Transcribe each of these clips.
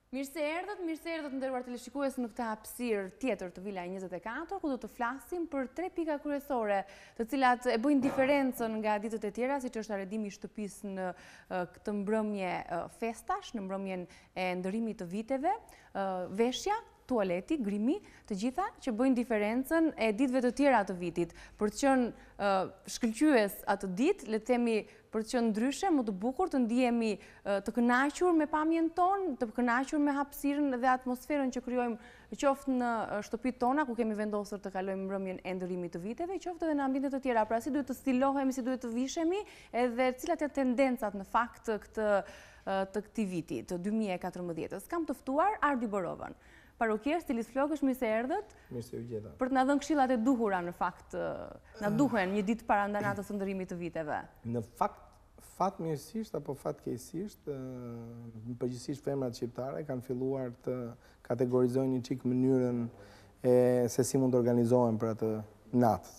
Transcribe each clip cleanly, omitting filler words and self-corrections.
Mirë se erdhët nderuar teleshikues në këtë hapësirë tjetër të Villa 24, ku do të flasim për 3 pika kryesore, të cilat e bëjnë diferencën nga ditët e tjera, siç është arredimi i shtëpisë në këtë mbrëmje festash, në mbrëmjen e ndërimit të viteve, veshja, tualeti, grimi, të gjitha që bëjnë diferencën e ditëve të tjera të vitit. Për të qenë shkëlqyes atë ditë, le të themi për të qenë ndryshe, më të bukur, të ndihemi të kënaqur me pamjen tonë, të kënaqur me hapësirën dhe atmosferën që krijojmë qoftë në shtëpitë tona ku kemi vendosur të kalojmë mbrëmjen e ndërimit të viteve, qoftë edhe në ambiente të tjera. Pra si duhet të stilohemi, si duhet të vishemi, edhe cilat janë tendencat në fakt të këtij viti, të 2014-s. Kam të ftuar Ardi Borovën. Parokjer, stilist flokësh, mirë se erdhët. Mirë se u gjeta. Për të na dhënë këshillat e duhura, në fakt, na duhen një ditë para ndanatës së ndërimit të viteve. Në fakt, fatmirësisht apo fatkeqësisht, përgjithsisht femrat shqiptare kanë filluar të kategorizojnë një çik mënyrën se si mund të organizohen për atë natë.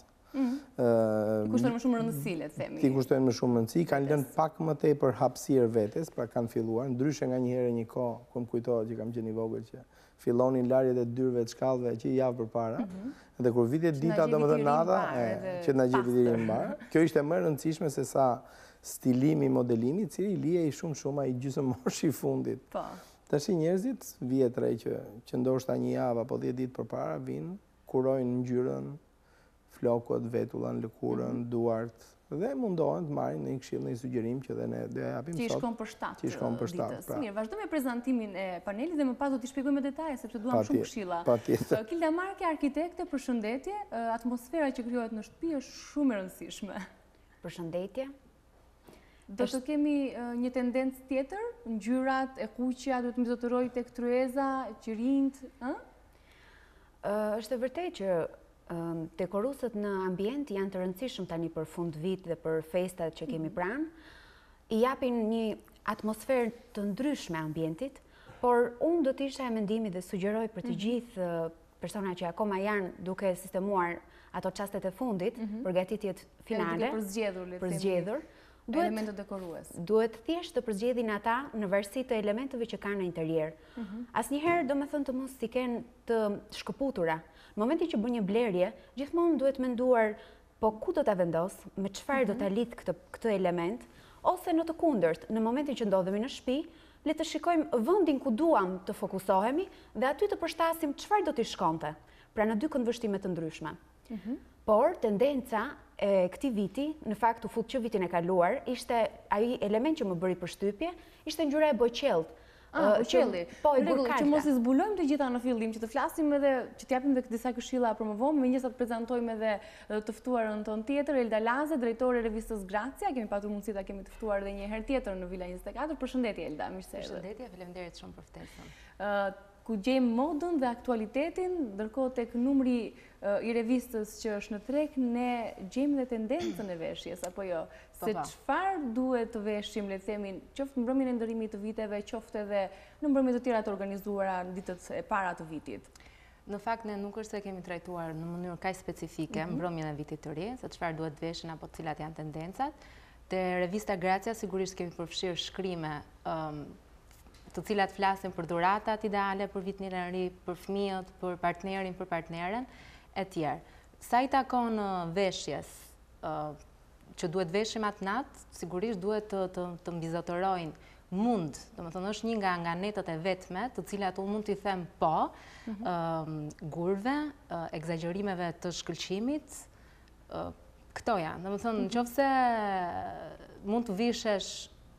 Ti kushtojnë më shumë rëndësi, le të themi. Ti kushtojnë më shumë rëndësi, kanë lënë pak më tepër hapësirë vetes, pra kanë filluar, ndryshe nga një herë një kohë, ku më kujtohet që kam qenë i vogël që fillonin larjet e dyrëve të shkallëve që javë përpara, dhe kur vitet dita domethënë nata, që na gjej vitirin mbar. Kjo ishte më e rëndësishme se sa stilimi, modelimi, i cili lije i shumë ai gjysmëmoshi i fundit. Po. Tash njerëzit vjetrej që ndoshta një javë apo 10 ditë përpara vinë, kurojnë ngjyrën, flokët, vetullën, lëkurën, duart, dhe mundohen të marrin një këshill, një sugjerim që dhe ne do ja japim sot. Që i shkon për 7 ditës. Pra. Mirë, vazhdo me prezantimin e panelit dhe më pas do t'i shpjegoj me detaje sepse duam shumë këshilla. Patjetër. Kilda Marke, arkitekte, përshëndetje. Atmosfera që krijohet në shtëpi është shumë e rëndësishme. Përshëndetje. Do të kemi një tendencë tjetër, ngjyrat e kuqja duhet të mbizotërojë tek tryeza, qirinjt, ë? Është e vërtetë që dekorusët në ambient janë të rëndësishëm tani për fund vit dhe për festat që kemi pranë, i japin një atmosferë të ndryshme ambientit, por unë do të isha e mendimit dhe sugjeroj për të gjithë persona që akoma janë duke sistemuar ato çastet e fundit, përgatitjet finale, për zgjedhur, elementet dekorues. Duhet thjesht të përzgjedhin ata në varësi të elementeve që kanë në interier. Asnjëherë domethënë të mos i kenë të shkëputura. Në momentin që bën një blerje, gjithmonë duhet menduar po ku do ta vendos, me çfarë do ta lidh këtë element, ose në të kundërt, në momentin që ndodhemi në shtëpi, le të shikojmë vendin ku duam të fokusohemi dhe aty të përshtasim çfarë do t'i shkonte. Pra në dy këndvështrime të ndryshme. Por tendenca e këtij viti, në fakt u fut që vitin e kaluar, ishte ai element që më bëri përshtypje, ishte ngjyra e bojqellt. Bojqelli. Po, e që mos i zbulojmë të gjitha në fillim, që të flasim edhe, që t'japim edhe disa këshilla për më vonë, megjithëse të prezantojmë edhe të ftuarën tonë tjetër, Elda Laze, drejtore e revistës Gracia, kemi patur mundësi ta kemi të ftuar edhe një herë tjetër në Villa 24. Përshëndetje Elda, mirë se erdhe. Përshëndetje, faleminderit shumë për ftesën. Ku gjejmë modën dhe aktualitetin, ndërkohë tek numri i revistës që është në treg, ne gjejmë dhe tendencën e veshjes, apo jo? Se çfarë duhet të veshim, le të themi, qoftë në mbrëmjen e ndërimit të viteve, qoftë edhe në mbrëmje të tjera të organizuara në ditët e para të vitit. Në fakt, ne nuk është se kemi trajtuar në mënyrë kaq specifike mbrëmjen e vitit të ri, se çfarë duhet veshin apo cilat janë tendencat. Te revista Gracia sigurisht kemi përfshirë shkrime të cilat flasin për dhuratat ideale për vitin e ri, për fëmijët, për partnerin, për partneren, e tjerë. Sa i takon veshjes që duhet veshim atë natë, sigurisht duhet të mbizotërojnë mund, domethënë është një nga netët e vetme, të cilat unë mund t'i them po, gurve, egzagerimeve të shkëlqimit, këto janë. Domethënë, nëse mund të vishesh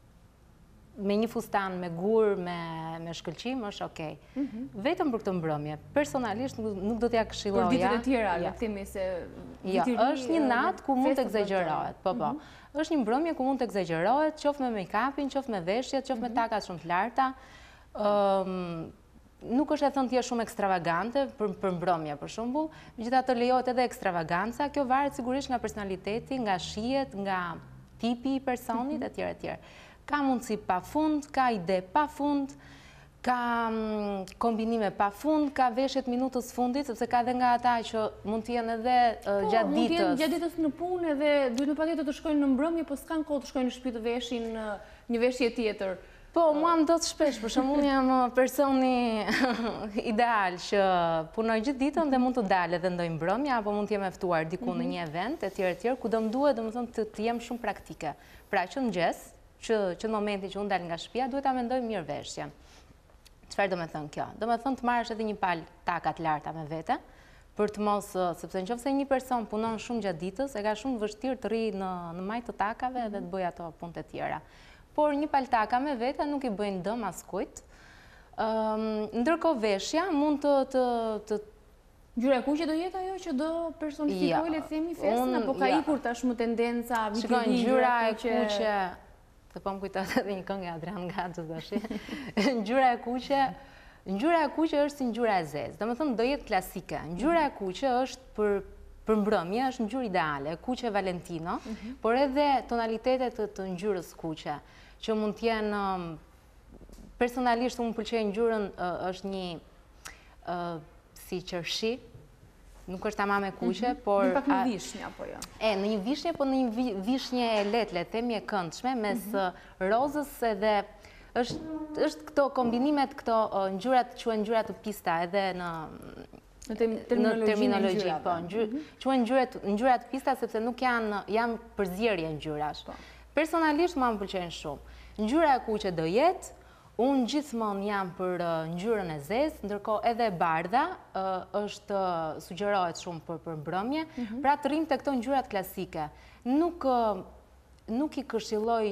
me një fustan, me gur, me shkëlqim, është okej. Vetëm për këtë mbrëmje, personalisht nuk do t'ja këshilloja. Për ditët e tjera, le të themi se është një natë ku mund të egzagerohet. Po. Është një mbrëmje ku mund të egzagerohet, qoftë me make-upin, qoftë me veshjet, qoftë me takat shumë të larta. Nuk është e thënë t'je shumë ekstravagante për mbrëmje, për shembull, megjithatë lejohet edhe ekstravaganca. Kjo varet sigurisht nga personaliteti, nga shihet, nga tipi i personit etj. etj. Ka mundësi pa fund, ka ide pa fund, ka kombinime pa fund, ka veshjet minutës fundit, sepse ka dhe nga ata që mund t'jenë edhe gjatë ditës. Mund t'jenë gjatë ditës në punë edhe duhet në patjetër të shkojnë në mbrëmje, po s'kan kohë të shkojnë në shtëpi të veshin një veshje tjetër. Po, mua më do të shpesh, për shumë unë jam personi ideal që punoj gjithë ditën dhe mund të dalë edhe ndoj mbrëmja, apo mund të jem eftuar diku në një event, e tjerë, ku do më duhet, do më thonë, të jem shumë praktike. Pra që në gjes, që në momenti që unë dalë nga shtëpia, duhet ta mendoj mirë veshjen. Çfarë do me thënë kjo? Do me thënë të marrësh edhe një palë takat larta me vete, për të mos, sepse nëse një person punon shumë gjatë ditës, e ka shumë vështirë të rri në majtë të takave dhe të bëj ato punët e tjera. Por një palë taka me vete nuk i bëjnë dëm askujt. Ndërkohë veshja mund të Ngjyra e kuqe do jetë ajo që do personifikojë, le të themi, festën, apo ka ikur tashmë tendenca vitilinë? Ngjyra e kuqe, të po më kujtohet edhe një këngë e Adrian Gaxhës tash. Ngjyra e kuqe është si ngjyra e zezë, domethënë do jetë klasike. Ngjyra e kuqe është për mbrëmje, është ngjyrë ideale, kuqe Valentino, por edhe tonalitetet të ngjyrës kuqe, që mund të jenë personalisht unë pëlqej ngjyrën është një si qershi, nuk është tamam e kuqe, por një pak në vishnje apo jo? Në një vishnje, po në një vishnje e lehtë, le të themi e këndshme, mes rozës edhe është këto kombinimet, këto ngjyrat quhen ngjyra të pista edhe në terminologji, po, quhen ngjyra të pista sepse nuk janë përzierje ngjyrash. Personalisht mua më pëlqejnë shumë. Ngjyra e kuqe do jetë, unë gjithmonë jam për ngjyrën e zezë, ndërkohë edhe e bardha është sugjerohet shumë për mbrëmje, pra të rrim te këto ngjyrat klasike. Nuk i këshilloj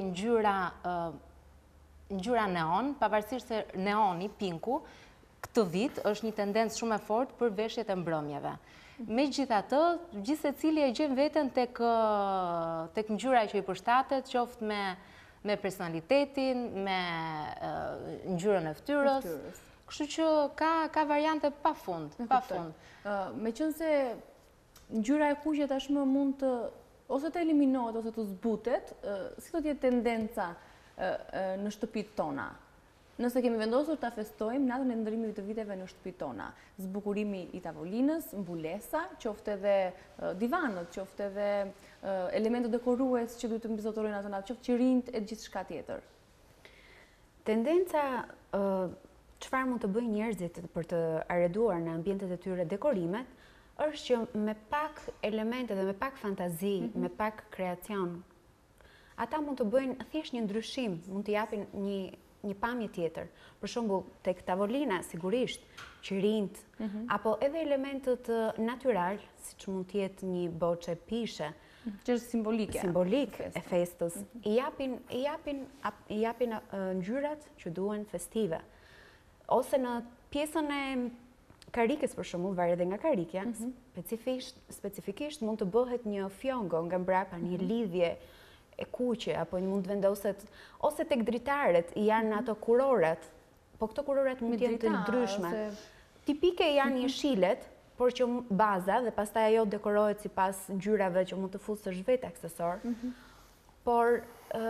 ngjyra neon, pavarësisht se neoni, pinku, këtë vit është një tendencë shumë e fortë për veshjet e mbrëmjeve. Megjithatë, gjithë secili e gjen veten tek ngjyra që i përshtatet, qoftë me personalitetin, me ngjyrën e fytyrës. Kështu që ka variante pafund. Meqense ngjyra e kuqe tashmë mund të ose të eliminohet ose të zbutet, si do të jetë tendenca në shtëpitë tona? Nëse kemi vendosur ta festojmë natën e ndërimit të viteve në shtëpitë tona, zbukurimi i tavolinës, mbulesa, qoftë edhe divanët, qoftë edhe elementet dekorues që duhet të mbizotorojnë atë natë, qoftë qirinjt e gjithçka tjetër. Tendenca çfarë mund të bëjnë njerëzit për të arreduar në ambientet e tyre dekorimet, është që me pak elemente dhe me pak fantazi, me pak kreacion, ata mund të bëjnë thjesht një ndryshim, mund të japin një pamje tjetër. Për shembull, tek tavolina, sigurisht, qirinjt, apo edhe elementët natyral, siç mund të jetë një boçe pishe, që është simbolik e festës, i japin ngjyrat që duhen festive. Ose në pjesën e karikës, për shembull, varet edhe nga karikja, specifikisht mund të bëhet një fjongo nga mbrapa, një lidhje e kuqe, apo mund të vendoset, ose tek dritaret janë ato kuroret, po këto kuroret mund të jenë të ndryshme. Tipike janë jeshilet, por që baza dhe pastaj ajo dekorohet sipas ngjyrave që mund të fusësh vetë aksesor. Por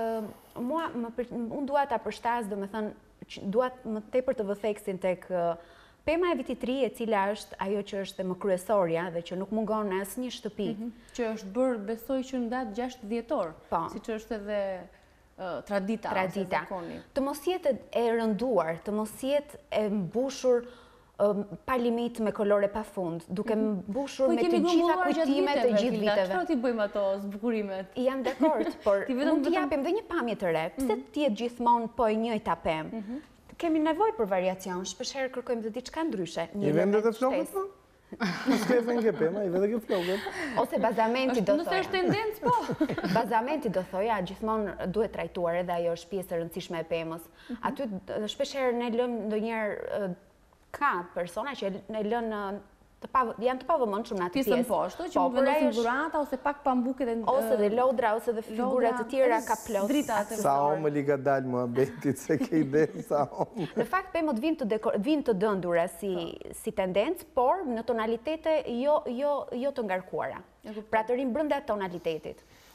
unë dua ta përshtas, domethënë, dua më tepër të vë theksin tek pema e vitit ri, e cila është ajo që është më kryesorja dhe që nuk mungon në asnjë shtëpi. Që është bërë, besoj që në datë 6 dhjetor, siç është edhe tradita. Të mos jetë e rënduar, të mos jetë e mbushur pa limit me kolore pafund, duke mbushur me të gjitha kujtimet e gjithë viteve. Çfarë ti bëjmë ato zbukurimet? Jam dakord, por mund t'i japim dhe një pamje të re. Pse të jetë gjithmonë po e njëjta pemë? Kemi nevojë për variacion, shpeshherë kërkojmë dhe diçka ndryshe. I vendet e flokët, po? S'kefen ke pema, i vende ke flokët. Ose bazamenti do thoja. Nëse është tendencë, po. Bazamenti do thoja, gjithmonë duhet trajtuar edhe ajo është pjesë e rëndësishme e pemës. Aty shpeshherë ne lëm ndonjëherë ka persona që ne lënë janë të pavëmendshëm në atë pjesë. Pjesën poshtë, që mund vendosin dhurata ose pak pambuke dhe ose dhe lodra ose dhe figura të tjera ka plot. Sa omë li ka dalë muhabetit se ke ide sa omë. Në fakt pemët vinë të dëndura si tendencë, por në tonalitete jo të ngarkuara. Pra të rinë brenda tonalitetit.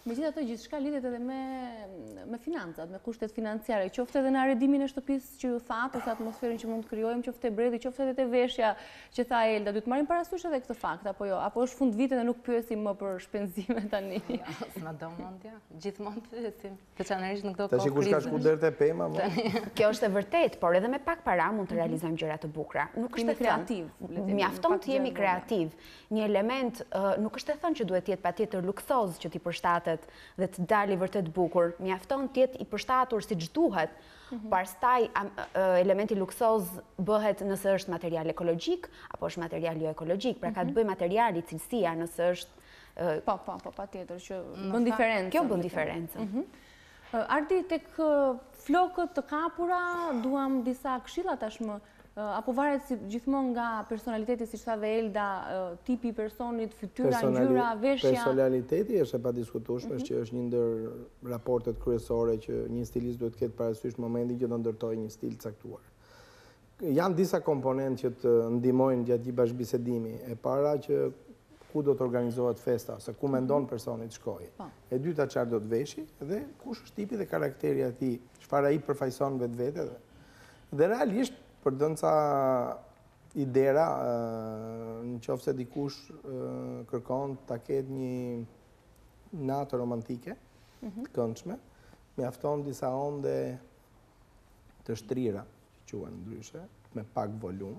Megjithatë gjithçka lidhet edhe me financat, me kushtet financiare, qoftë edhe në arredimin e shtëpisë që ju thatë, ose atmosferën që mund të krijojmë, qoftë e bredhi, qoftë edhe te veshja që tha Elda, duhet marrim parasysh edhe këtë fakt apo jo? Apo është fund vite dhe nuk pyesim më për shpenzime tani? S'na do mendja. Gjithmonë pyesim, veçanërisht në këto kohë. Tash kush ka shku deri te pema më? Kjo është e vërtet, por edhe me pak para mund të realizojmë gjëra të bukura. Nuk është kreativ. Mjafton të jemi kreativ. Një element nuk është e thënë që duhet të jetë patjetër luksoz që t'i përshtatet dhe të dali vërtet bukur. Mjafton të jetë i përshtatur siç duhet. Pastaj elementi luksoz bëhet nëse është material ekologjik apo është material jo ekologjik. Pra ka të bëjë materiali, cilësia, nëse është patjetër që bën diferencë. Kjo bën diferencën. Ardi, tek flokët të kapura duam disa këshilla tashmë, apo varet si gjithmonë nga personaliteti, siç tha dhe Elda, tipi i personit, fytyra, ngjyra, veshja. Personaliteti është e padiskutueshme, që është një ndër raportet kryesore që një stilist duhet të ketë parasysh momentin që do ndërtojë një stil caktuar. Janë disa komponentë që të ndihmojnë gjatë gjithë bashkëbisedimi. E para që ku do të organizohet festa, ose ku mendon personi të shkojë. E dyta çfarë do të veshi dhe kush është tipi dhe karakteri i tij, çfarë ai përfaqëson vetvete. Dhe realisht për dënca idera, në qoftë se dikush kërkon ta ketë një natë romantike, të këndshme, mjafton disa onde të shtrira, që quhen ndryshe, me pak volum,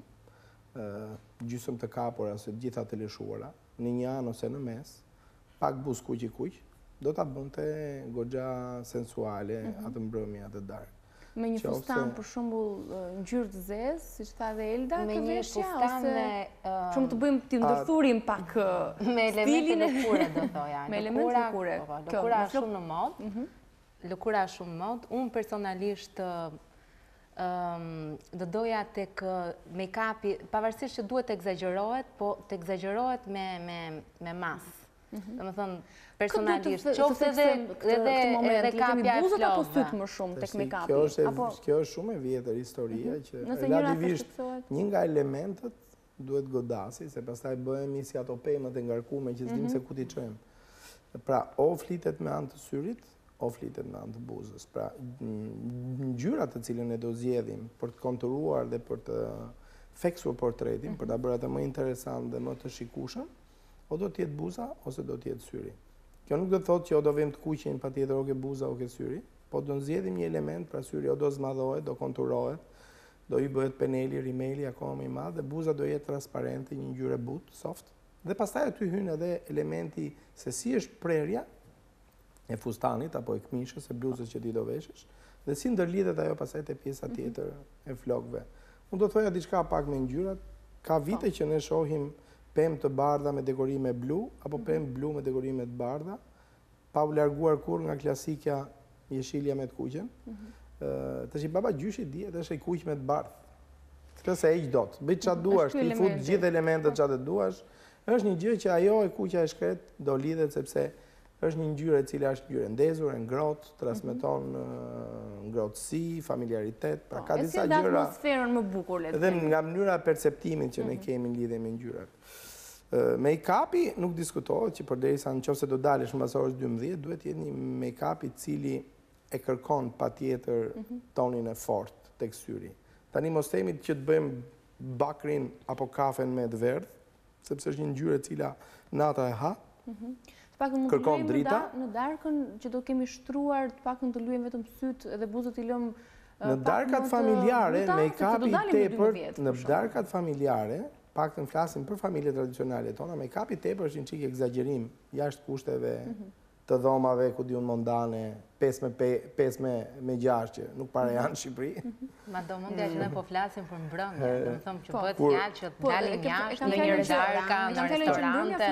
gjysmë të kapura ose gjitha të lëshuara, në një anë ose në mes, pak buzë kuq, do ta bënte goxha sensuale atë mbrëmje atë darkë. Me një fustan për shembull ngjyrë të zezë, siç tha dhe Elda, me një fustan me shumë të bëjmë të ndërthurim pak me elemente lëkure, do thoja. Me elemente lëkure. Lëkura është shumë në modë. Lëkura është shumë në modë. Unë personalisht do doja tek make-upi, pavarësisht që duhet të egzagerohet, po të egzagerohet me masë. Do më thënë, personalisht, qoftë edhe kapja e flokëve. Apo sytë më shumë tek make-upi? Kjo është shumë e vjetër historia që relativisht një nga elementët duhet godasi, se pastaj bëhemi si ato pemët e ngarkume që s'dim se ku t'i çojmë. Pra, o flitet me anë të syrit, o flitet me anë të buzës. Pra, ngjyrat të cilën e do zgjedhim për të konturuar dhe për të theksur portretin, për ta bërë atë më interesant dhe më të shikueshëm, o do t'jetë buza ose do t'jetë syri. Kjo nuk do të thotë që o do vim të kuqin patjetër o ke buza o ke syri, po do nxjerrim një element, pra syri o do zmadhohet, do konturohet, do i bëhet peneli, rimeli akoma më i madh dhe buza do jetë transparente, një ngjyrë butë, soft. Dhe pastaj aty hyn edhe elementi se si është prerja e fustanit apo e këmishës, e bluzës që ti do veshësh, dhe si ndërlidhet ajo pastaj te pjesa tjetër e flokëve. Unë do thoja diçka pak me ngjyrat. Ka vite që ne shohim pemë të bardha me dekorime blu, apo pemë blu me dekorime të bardha, pa u larguar kur nga klasikja jeshilja me të kuqen. Tash i baba gjyshi dihet është i kuq me të bardhë. Këtë se heq dot. Bëj çfarë duash, ti fut gjithë elementet çfarë duash. Është një gjë që ajo e kuqja e shkret do lidhet sepse është një ngjyrë e cila është ngjyrë ndezur, e ngrohtë, transmeton ngrohtësi, familiaritet, pra ka disa gjëra. Edhe atmosferën më bukur le të themi. Edhe nga mënyra e perceptimit që ne kemi në lidhje me ngjyrat. Make-upi nuk diskutohet që përderisa nëse do dalësh mbas orës 12, duhet të jetë një make-up i cili e kërkon patjetër tonin e fortë tek syri. Tani mos themi që të bëjmë bakrin apo kafen me të verdh, sepse është një ngjyrë e cila nata e ha. Kërkon drita. Në darkën që do kemi shtruar, të pakën të luajmë vetëm syt edhe buzët i lëm. Në darkat familjare, make-upi tepër, në darkat familjare, paktën flasim për familje tradicionale tona, make-upi tepër është një çik egzagerim jashtë kushteve të dhomave, ku diun mondane, 5 me 6 që nuk para janë në Shqipëri. Ma do mundja që ne po flasim për mbrëmje, do më thëmë që bëhet fjalë që të dalim jashtë në një darka, në restorante,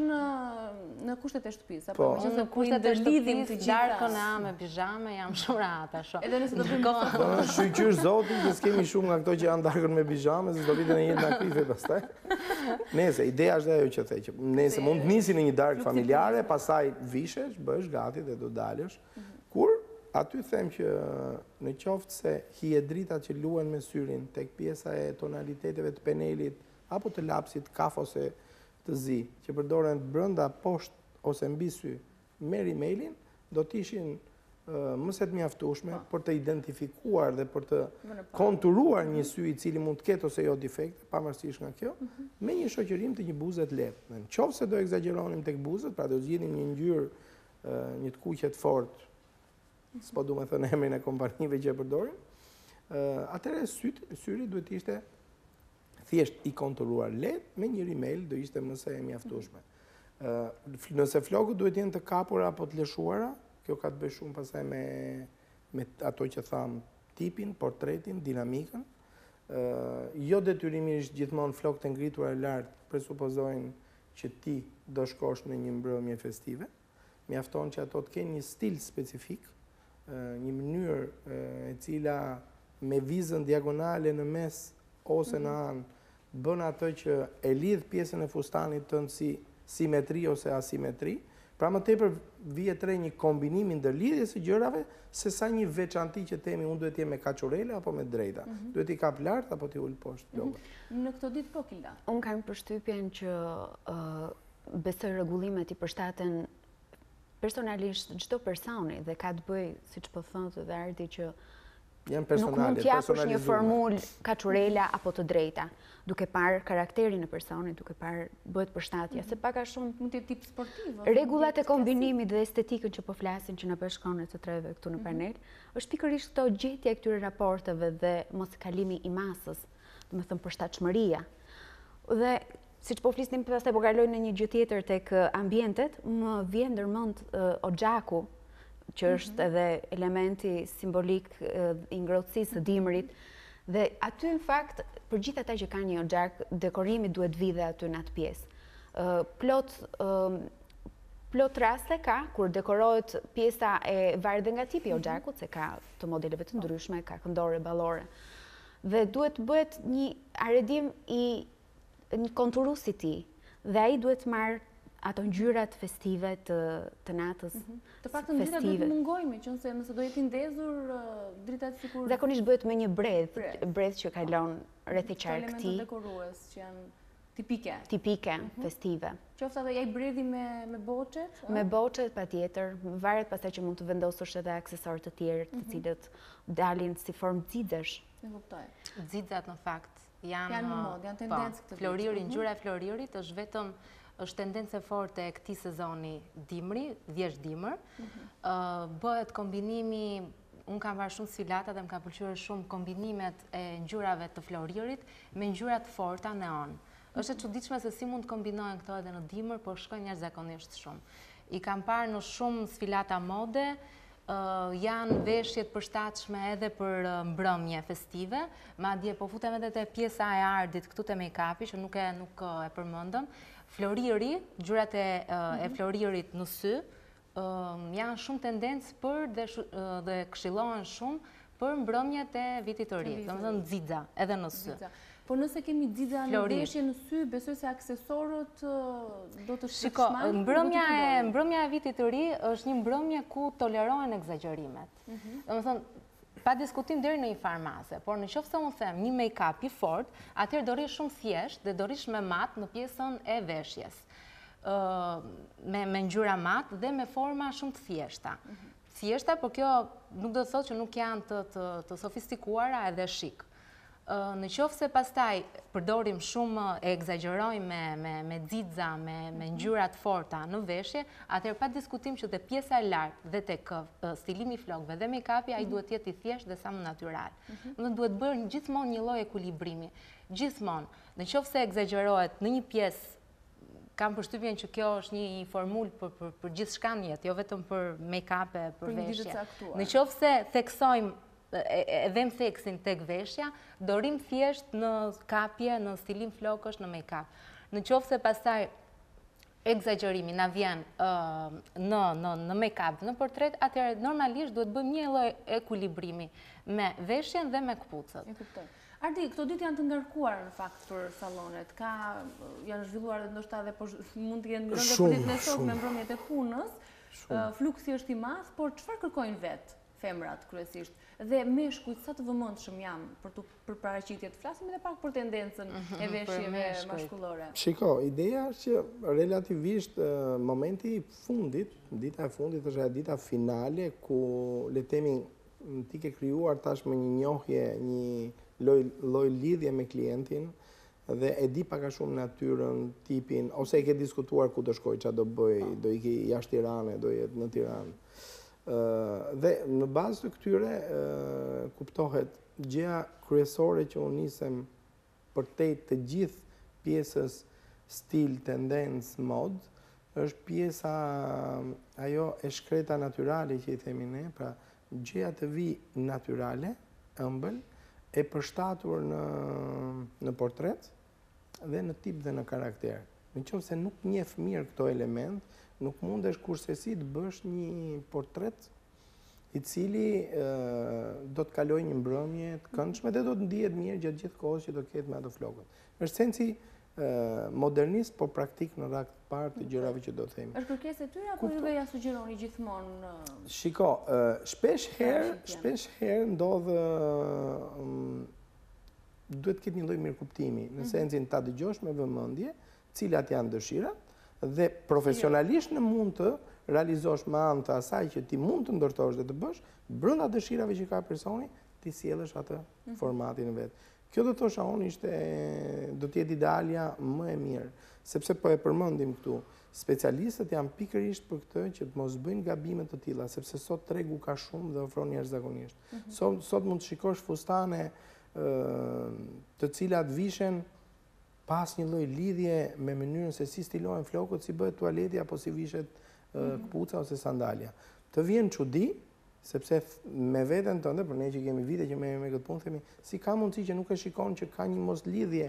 në kushtet e shtëpisë. Po, në kushtet e shtëpisë, darkën e me pijame, jam shumë rata. Edhe nëse do bëjmë shqyqyr zotin, që s'kemi shumë nga këto që janë darkën me pijame, se do vite në jetë në akrife pastaj. Nese, ideja është ajo që the, që nese mund të nisi në një darkë familjare, pastaj vishesh, bësh gati dhe do dalësh. Kur aty them që në qoftë se hije drita që luhen me syrin tek pjesa e tonaliteteve të penelit apo të lapsit kaf ose të zi, që përdoren brenda, poshtë ose mbi sy, merr emailin, do të ishin më se të mjaftueshme për të identifikuar dhe për të konturuar një sy i cili mund të ketë ose jo defekte, pavarësisht nga kjo, me një shoqërim të një buze të lehtë. Nëse do egzageronim tek buzët, pra do zgjidhnim një ngjyrë, një të kuqe të fortë, s'po du me thënë emrin e kompanive që e përdorim, atëherë syri duhet të ishte thjesht i konturuar lehtë, me një email do ishte më se e mjaftueshme. Nëse flokët duhet jenë të kapura apo të lëshuara, kjo ka të bëjë shumë pastaj me ato që tham, tipin, portretin, dinamikën. Jo detyrimisht gjithmonë flokët e ngritura lart presupozojnë që ti do shkosh në një mbrëmje festive. Mjafton që ato të kenë një stil specifik, një mënyrë e cila me vizën diagonale në mes ose në anë bën ato që e lidh pjesën e fustanit tënd si simetri ose asimetri. Pra më tepër vihet re një kombinim ndër lidhjes së gjërave se sa një veçanti që themi unë duhet të jem me kaçurele apo me drejta. Duhet i kap lart apo t'i ul poshtë. Në këto ditë po Kilda. Unë kam përshtypjen që besoj rregullimet i përshtaten personalisht çdo personi dhe ka të bëjë, siç po thonë edhe Ardi, që nuk mund t'japësh një formul kaçurela apo të drejta, duke parë karakterin e personit, duke parë bëhet përshtatja, se pak a shumë mund të jetë tip sportiv. Rregullat e kombinimit dhe estetikën që po flasin që na bashkon të treve këtu në panel, është pikërisht këto gjetje e këtyre raporteve dhe mos kalimi i masës, domethënë përshtatshmëria. Dhe siç po flisnim pastaj po kaloj në një gjë tjetër tek ambientet, më vjen ndërmend oxhaku, që është edhe elementi simbolik i ngrohtësisë së dimrit. Dhe aty në fakt, për gjithë ata që kanë një oxhak, dekorimi duhet vidhe aty në atë pjesë. Plot raste ka kur dekorohet pjesa e varet dhe nga tipi i oxhakut, se ka të modeleve të ndryshme, ka këndore, ballore. Dhe duhet bëhet një aredim i një konturues i tij. Dhe ai duhet marrë ato ngjyrat festive të natës festive. Të paktën drita duhet të mungojmë, qëse nëse do jetë ndezur dritat sikur zakonisht bëhet me një bredh që kalon rreth i qarkëti. Elementet dekorues që janë tipike festive. Qoftë edhe ai bredhi me boçet? Me boçet patjetër, varet pastaj që mund të vendosësh edhe aksesorë të tjerë, të cilët dalin si formë xixesh. E kuptoj. Xixat në fakt janë në modë, janë tendencë këtë. Floriri, ngjyra e floririt është tendencë forte e këtij sezoni dimri, thjesht dimër. Bëhet kombinimi, unë kam marrë shumë sfilata dhe më ka pëlqyer shumë kombinimet e ngjyrave të floririt me ngjyra të forta neon. Është e çuditshme se si mund të kombinohen këto edhe në dimër, por shkojnë jashtëzakonisht shumë. I kam parë në shumë sfilata mode, janë veshje të përshtatshme edhe për mbrëmje festive, madje po futem edhe te pjesa e Ardit këtu te make-upi që nuk e përmendëm. Floriri, ngjyrat e floririt në sy, janë shumë tendencë për dhe këshillohen shumë për mbrëmjet e vitit të ri, domethënë xixa edhe në sy. Po nëse kemi xixa në veshje në sy, besoj se aksesorët do të Shiko, mbrëmja e vitit të ri është një mbrëmje ku tolerohen egzagerimet. Domethënë, pa diskutim deri në një farmase, por në qoftë se unë them një make-up i fort, atëherë do rish shumë thjesht dhe do rish me mat në pjesën e veshjes. Me ngjyra mat dhe me forma shumë të thjeshta. Thjeshta, por kjo nuk do të thotë që nuk janë të sofistikuara edhe shik. Në qoftë se pastaj përdorim shumë e egzagjerojmë me xixa, me ngjyra të forta në veshje, atëherë pa diskutim që te pjesa e lartë dhe tek stilimi i flokëve dhe make-upi ai duhet të jetë i thjeshtë dhe sa më natyral. Do duhet bërë gjithmonë një lloj ekuilibrimi. Gjithmonë, në qoftë se egzagjerohet në një pjesë, kam përshtypjen që kjo është një formulë për gjithçka në jetë, jo vetëm për make-up, për veshje. Në qoftë se theksojmë edhe më theksin tek veshja, dorim thjesht në kapje, në stilim flokësh, në make-up. Në qoftë se pastaj egzagjerimi na vjen në make-up, në portret, atëherë normalisht duhet bëjmë një lloj ekuilibrimi me veshjen dhe me këpucët. E kuptoj. Ardi, këto ditë janë të ngarkuar në fakt për sallonet. Janë zhvilluar dhe ndoshta edhe mund të jenë rëndë me mbrëmjet e punës. Fluksi është i madh, por çfarë kërkojnë vetë femrat kryesisht. Dhe meshkujt sa të vëmendshëm janë për paraqitje, të flasim edhe pak për tendencën e veshjeve mashkullore. Shiko, ideja është që relativisht momenti i fundit, dita e fundit është ajo dita finale ku le të themi ti ke krijuar tashmë një njohje, një lloj lidhje me klientin dhe e di pak a shumë natyrën, tipin, ose e ke diskutuar ku do shkoj, çfarë do bëj, do iki jashtë Tiranë, do jetë në Tiranë. Dhe në bazë të këtyre kuptohet gjëja kryesore që unë nisem përtej të gjithë pjesës stil, tendencë, mod, është pjesa ajo e shkreta natyrale që i themi ne, pra gjëja të vi natyrale, ëmbël, e përshtatur në portret dhe në tip dhe në karakter. Në qoftë se nuk njeh mirë këto element, nuk mundesh kursesi të bësh një portret i cili do të kalojë një mbrëmje të këndshme dhe do të ndihet mirë gjatë gjithë kohës që do ketë me ato flokët. Është sensi modernist, por praktik në radhë të parë të gjërave që do të themi. Është kërkesë e tyre apo juve ja sugjeroni gjithmonë? Shiko, shpesh herë ndodh duhet të ketë një lloj mirëkuptimi, në sensin ta dëgjosh me vëmendje cilat janë dëshirat dhe profesionalisht në mund të realizosh me anë të asaj që ti mund të ndërtosh dhe të bësh, brenda dëshirave që ka personi, ti sjellësh atë formatin e vet. Kjo do të thosha unë do të jetë idealja më e mirë, sepse po e përmendim këtu, specialistët janë pikërisht për këtë që të mos bëjnë gabime të tilla, sepse sot tregu ka shumë dhe ofron jashtëzakonisht. Sot mund të shikosh fustane të cilat vishen pas një lloj lidhje me mënyrën se si stilohen flokët, si bëhet tualeti apo si vishet këpuca ose sandalja. Të vjen çudi, sepse me veten tënde, për ne që kemi vite që me këtë punë, themi si ka mundësi që nuk e shikon që ka një mos lidhje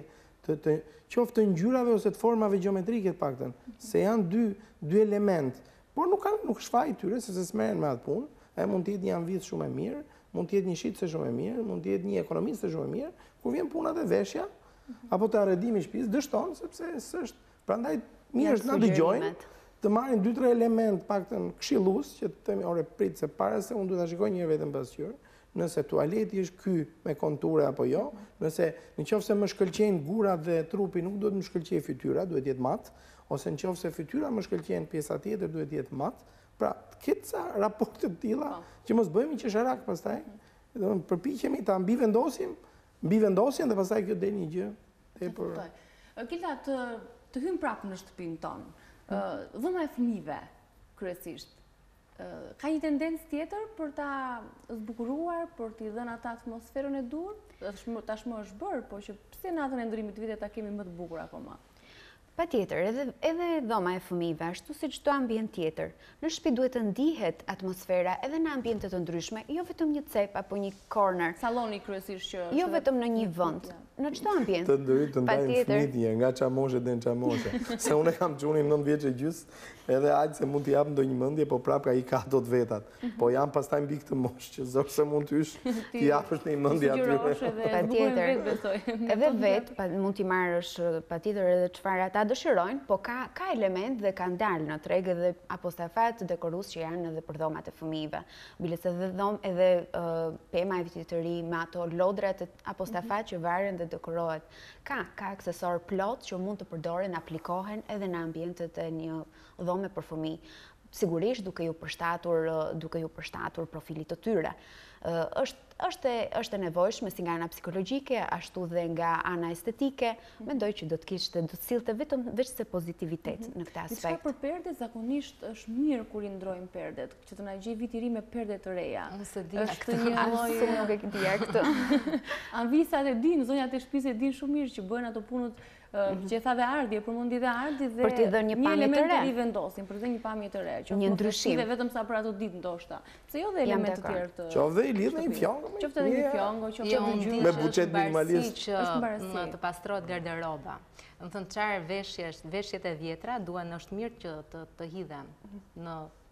qoftë të ngjyrave ose të formave gjeometrike të paktën, se janë dy element, por nuk shfaq tyre sepse s'merren me atë punë, ai mund të jetë një anvith shumë e mirë, mund të jetë një shitse shumë e mirë, mund të jetë një ekonomiste shumë e mirë, kur vjen puna te veshja apo të arredimi i shtëpisë, dështon sepse s'është. Prandaj mirë është na dëgjojnë, të marrin 2-3 element paktën këshillues që të themi ore prit se para se unë duhet ta shikoj një herë vetëm pasqyrë, nëse tualeti është ky me konture apo jo, nëse më shkëlqejnë gurat dhe trupi, nuk duhet më shkëlqejë fytyra, duhet jetë mat, ose nëse fytyra më shkëlqejnë pjesa tjetër, duhet jetë mat. Pra, ketë ca raporte të tilla që mos bëhemi qesharak pastaj. Domethënë përpiqemi ta mbivendosjen dhe pastaj kjo del një gjë tepër. Kilta, të hym prapë në shtëpinë tonë. Dhoma e fëmijëve kryesisht. Ka një tendencë tjetër për ta zbukuruar, për t'i dhënë ata atmosferën e dur? Tashmë është bërë, po që pse natën e ndërimit të vitit ta kemi më të bukur akoma? Patjetër, edhe dhoma e fëmijëve, ashtu si çdo ambient tjetër, në shtëpi duhet të ndihet atmosfera edhe në ambiente të ndryshme, jo vetëm një cep apo një corner. Salloni kryesisht që jo vetëm në një vend, në çdo ambient. Të ndërit të ndajmë fëmijët një nga çamoshe deri në çamoshe. Se unë kam çunin 9 vjeç e gjys, edhe aq se mund t'i jap ndonjë mendje, po prapë ai ka ato të vetat. Po jam pastaj mbi këtë moshë që zorse mund t'ysh t'i japësh një mendje aty. Patjetër. Edhe vet mund t'i marrësh patjetër edhe çfarë ata dëshirojnë, po ka element dhe kanë dalë në treg edhe apostafat dekorues që janë edhe për dhomat e fëmijëve. Biles edhe pema e vitit të ri me ato lodrat e apostafat që varen dhe dekorohet. Ka aksesor plot që mund të përdoren, aplikohen edhe në ambientet e një dhome për fëmijë. Sigurisht duke ju përshtatur profilit të tyre. Është e nevojshme si nga ana psikologjike, ashtu dhe nga ana estetike, mendoj që do të sillte vetëm veç se pozitivitet në këtë aspekt. Diçka për perdet zakonisht është mirë kur i ndrojmë perdet, që të na gjej viti i ri me perde të reja. Është një lloj nuk e di këtë. Anvisat e din, zonjat e shtëpisë e din shumë mirë që bëjnë ato punët që e thave Ardi, përmendi dhe Ardi dhe për t'i dhënë një pamje të re. Një vendosin, për të dhënë një pamje të re, një ndryshim. Vetëm sa për ato ditë ndoshta. Pse jo dhe elemente të tjerë të. Qoftë dhe i lidh në një fjongo. Qoftë edhe një fjongo, qoftë edhe gjyrë. Me buçet minimalist. Që të pastrohet garderoba. Do të thënë çfarë veshjet e vjetra duan është mirë që të hidhen në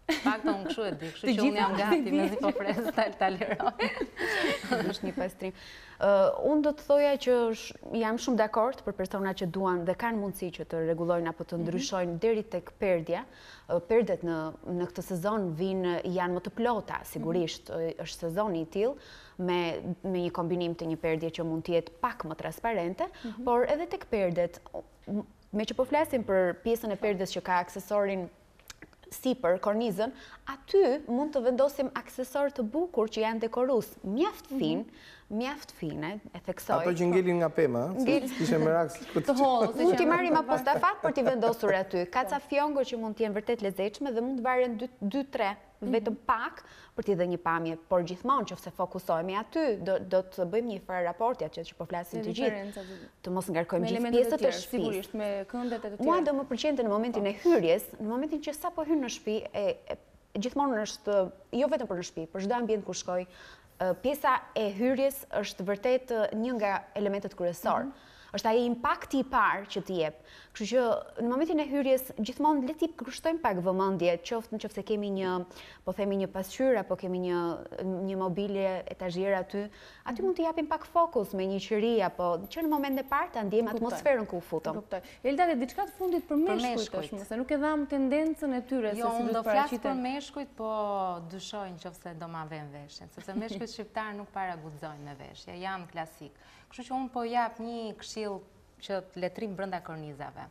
Fakto unë kështu e di, kështu që unë jam gati me zi po pres ta liroj. Është një pastrim. Unë do të thoja që jam shumë dakord për persona që duan dhe kanë mundësi që të rregullojnë apo të ndryshojnë deri tek perdja. Perdet në këtë sezon janë më të plota, sigurisht është sezoni i tillë me një kombinim të një perdje që mund të jetë pak më transparente, por edhe tek perdet, me që po flasim për pjesën e perdes që ka aksesorin sipër, kornizën, aty mund të vendosim aksesor të bukur që janë dekorues, mjaft fine, e theksoj. Ato që ngelin nga pema, ishe merak të hollë. Mund t'i marrim apostafat për t'i vendosur aty. Ka ca fjongo që mund t'jenë vërtet lezetshme dhe mund të varen 2-3, vetëm pak, për t'i dhe një pamje. Por gjithmonë që se fokusohemi aty, do të bëjmë një farë raporti atë që po flasim të gjithë, të mos ngarkojmë gjithë pjesët e shtëpisë. Sigurisht, me këndet e të tjera. Mua do më pëlqente në momentin e hyrjes, në momentin që sa po hyn në shtëpi, gjithmonë është, jo vetëm për në shtëpi, për çdo ambient ku shkoj, pjesa e hyrjes është vërtet një nga elementet kryesor. Është ai impakti i parë që t'i jep. Kështu që në momentin e hyrjes gjithmonë le t'i kushtojmë pak vëmendje, qoftë nëse kemi një pasqyrë apo kemi një mobilje etazhier aty mund t'i japim pak fokus me një qiri apo që në momentin e parë ta ndjejmë atmosferën ku u futëm. Kuptoj. Elda, diçka të fundit për meshkujt, se nuk e dham tendencën e tyre se si unë do do të flas paraqiten. për meshkujt, po dyshoj nëse do ma vënë veshjen, sepse meshkujt shqiptar nuk paraguxojnë me veshje, janë klasik. Kështu që unë po jap një këshill që letrim brenda kornizave.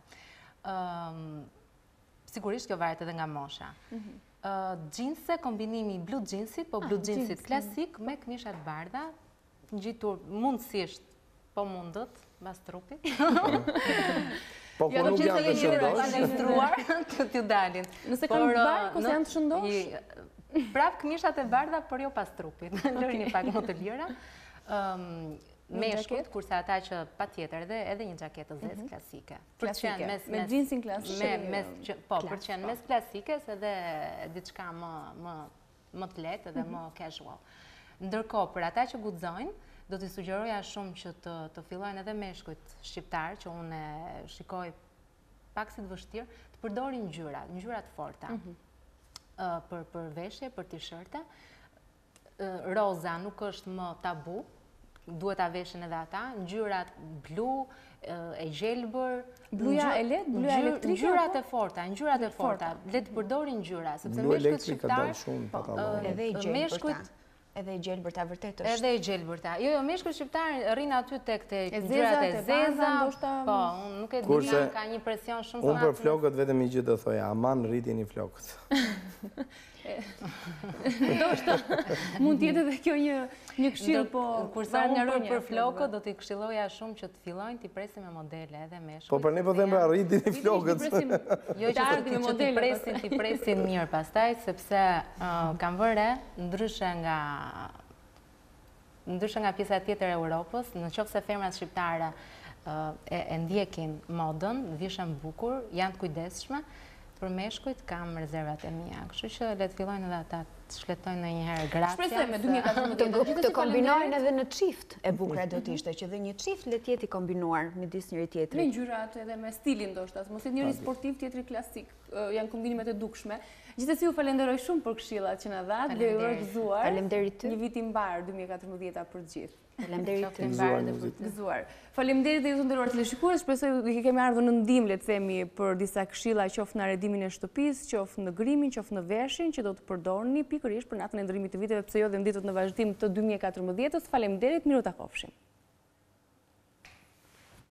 Sigurisht kjo varet edhe nga mosha. Xhinse, kombinimi blu xhinsit, po blu xhinsit klasik me këmisha të bardha, ngjitur mundësisht, po mundët, mbas trupit. Po kur nuk janë të shëndosh. Të t'ju dalin. Nëse kanë të bardhë, ose janë të shëndosh? Prap këmishat e bardha, por jo pas trupit. Lërini pak më të lira. Meshkujt, kurse ata që pa tjetër edhe një gjaketë zezë klasike. Klasike, me xhinsin klasike. Po, për që janë mes klasikes edhe diçka më të lehtë edhe më casual. Ndërkohë, për ata që guxojnë, do t'i sugjeroja shumë që të fillojnë edhe meshkujt shqiptar, që unë e shikoj pak si të vështirë, të përdorin ngjyra të forta. Për veshje, për t-shirte. Roza nuk është më tabu, duhet ta veshin edhe ata, ngjyrat blu, e gjelbër, bluja e lehtë, bluja elektrike, ngjyrat e forta, le të përdorin ngjyra, sepse meshkujt shqiptar, edhe i gjelbërta vërtet është. Edhe i gjelbërta. Jo, meshkujt shqiptar rrin aty tek ngjyrat e zeza, po, unë nuk e di, ka një presion shumë. Unë për flokët vetëm një gjë do thoja, aman rritin i flokët. Ndoshta mund të jetë edhe kjo një këshill, po kurse unë për flokët do t'i këshilloja shumë që të fillojnë t'i presin me modele edhe meshkujt. Po për ne po them pra rritin i flokët. Jo që t'i presin mirë pastaj, sepse kam vëre ndryshe nga pjesa tjetër e Europës, nëse femrat shqiptare e ndjekin modën, vishën bukur, janë të kujdesshme. Për meshkujt kam rezervat e mia, kështu që le të fillojnë edhe ata të shfletojnë ndonjëherë gracia. Shpresoj me 2014 të kombinojnë edhe në çift e bukur do të ishte që dhe një çift le të jetë i kombinuar midis njëri tjetrit. Me ngjyrat edhe me stilin ndoshta, mos jetë njëri sportiv, tjetri klasik, janë kombinimet e dukshme. Gjithsesi ju falenderoj shumë për këshillat që na dhat, dhe ju uroj Faleminderit ty. një vit i mbar 2014 për të gjithë. Faleminderit ty. Gëzuar. Faleminderit dhe ju të nderuar teleshikues, shpresoj që kemi ardhur në ndihmë, le të themi, për disa këshilla qoftë në arredimin e shtëpisë, qoftë në grimin, qoftë në veshin, që do të përdorni pikërisht për natën e ndërrimit të viteve, pse jo dhe ditët në vazhdim të 2014-s. Faleminderit, miru takofshim.